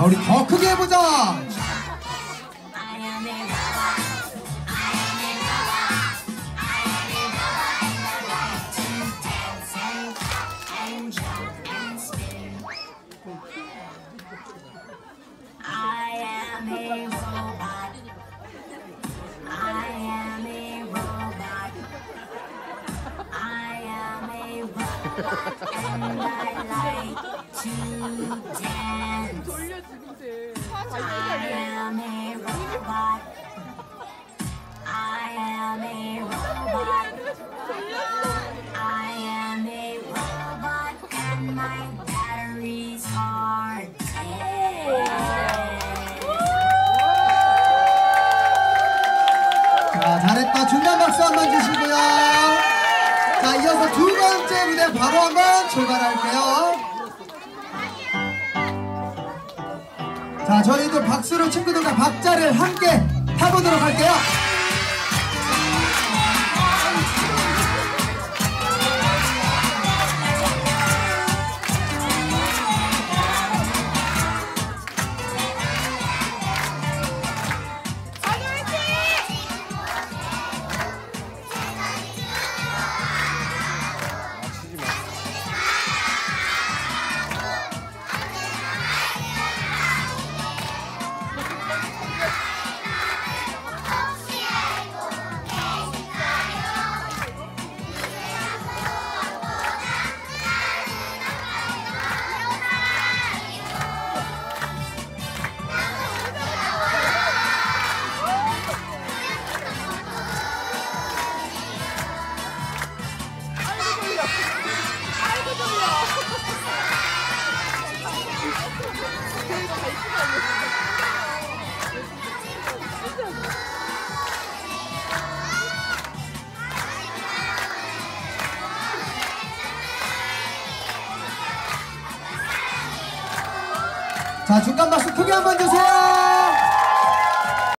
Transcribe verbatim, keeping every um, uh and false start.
우리 더 크게 해보자. And I like to dance. I am a robot. I am a robot. I am a robot and my batteries are dead. 자, 잘했다. 중간 박수 한번 주시고요. 자, 이어서 두 번째 무대 바로 한번 출발할게요. 자, 저희도 박수로 친구들과 박자를 함께 타보도록 할게요. 자, 중간 박수 크게 한번 주세요.